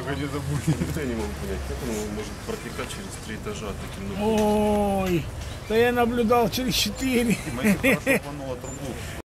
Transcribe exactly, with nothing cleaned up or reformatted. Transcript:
только не забудь. Я не могу понять, как он может протекать через три этажа таким. Ой, да я наблюдал через четыре. Смотрите, хорошо рванула трубу.